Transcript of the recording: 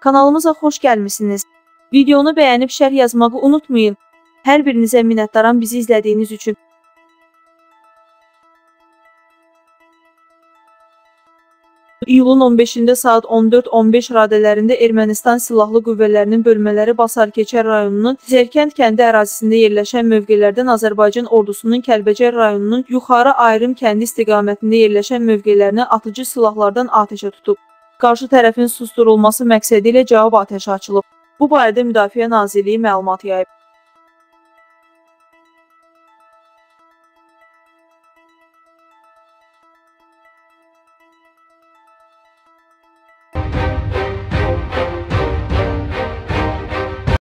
Kanalımıza xoş gəlmisiniz. Videonu bəyənib şərh yazmağı unutmayın. Hər birinizə minnətdaram bizi izlədiyiniz üçün. İyulun 15-də saat 14:15 radələrində Ermənistan Silahlı Qüvvələrinin bölmələri Basarkeçər rayonunun Zərkənd kəndi ərazisində yerləşən mövqelərdən Azərbaycan ordusunun Kəlbəcər rayonunun Yuxarı Ayrım kəndi istiqamətində yerləşən mövqelərinə atıcı silahlardan atəşə tutub. Qarşı tərəfin susdurulması məqsədi ilə cavab atəşi açılıb. Bu barədə Müdafiə Nazirliyi məlumat yayıb.